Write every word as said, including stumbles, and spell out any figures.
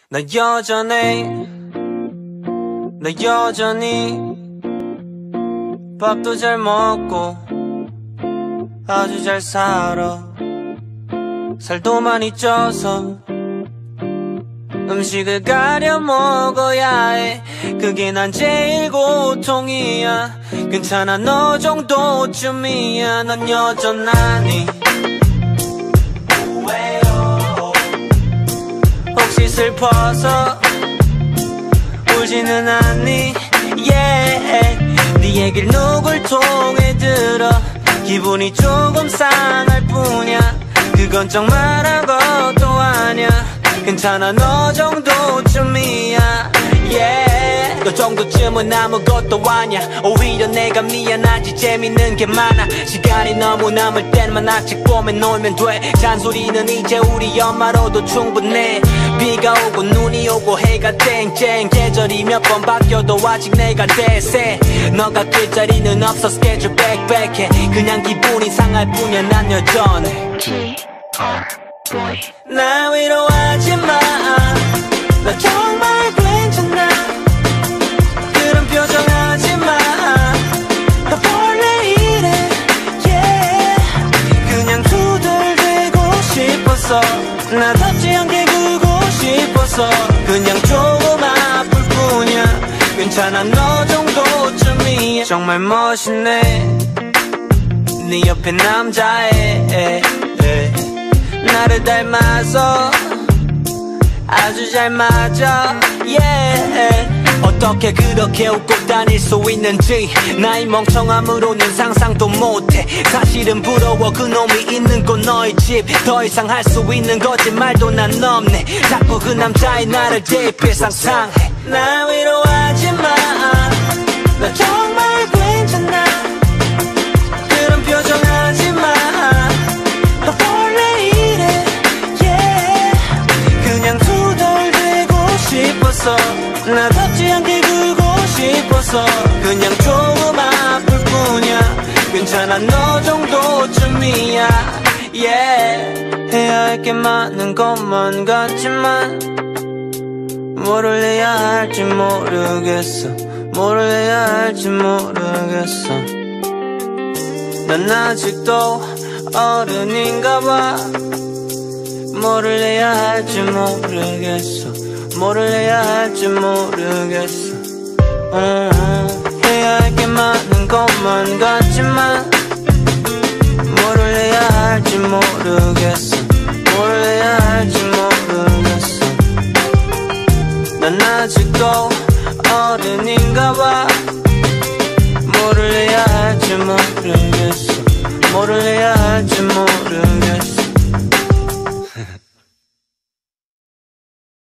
나 여전히 나 여전히 밥도 잘 먹고 아주 잘 살아. 살도 많이 쪄서 음식을 가려 먹어야 해. 그게 난 제일 고통이야. 괜찮아 너 정도쯤이야. 난 여전하니. 혹시 슬퍼서 울지는 않니? yeah. 네 얘길 누굴 통해 들어 기분이 조금 상할 뿐이야. 그건 정말 아무것도 아냐. 괜찮아 너 정도쯤이야. yeah. 너 정도쯤은 아무것도 아냐. 오히려 내가 미안하지. 재밌는 게 많아. 시간이 너무 남을 때만 아직 봄에 놀면 돼. 잔소리는 이제 우리 엄마로도 충분해. 비가 오고 눈이 오고 해가 땡땡. 계절이 몇 번 바뀌어도 아직 내가 대세. 너가 낄 자리는 없어. 스케줄 빽빽해. 그냥 기분이 상할 뿐이야. 난 여전해. 나 위로하지 마. 나 정말 괜찮아. 그런 표정 하지 마. 나 원래 이래. yeah. 그냥 투덜대고 싶어서. 나 덥지 않게 굴고 싶어서. 그냥 조금 아플 뿐이야. 괜찮아 너 정도쯤이야. 정말 멋있네 네 옆에 남자애. 나를 닮아서 아주 잘 맞아. yeah. 어떻게 그렇게 웃고 다닐 수 있는지 나이 멍청함으로는 상상도 못해. 사실은 부러워 그놈이 있는 곳 너의 집. 더 이상 할 수 있는 거짓말도 난 없네. 자꾸 그 남자의 나를 대입해 상상해. 나 위로하지 마. 나 정말 괜찮아. 그런 표정 하지 마. 나 원래 이래. yeah. 그냥 투덜대고 싶어서. 나 덥지 않게 굴고 싶어서. 그냥 조금 아플 뿐이야. 괜찮아 너 정도쯤이야. yeah. 해야 할 게 많은 것만 같지만 뭐를 해야 할지 모르겠어. 뭐를 해야 할지 모르겠어. 난 아직도 어른인가 봐. 뭐를 해야 할지 모르겠어. 뭐를 해야 할지 모르겠어. uh-huh. 해야 할 게 많은 것만 같지만 뭐를 해야 할지 모르겠어. 뭐를 해야 할지 모르겠어. 난 아직도 어른인가 봐.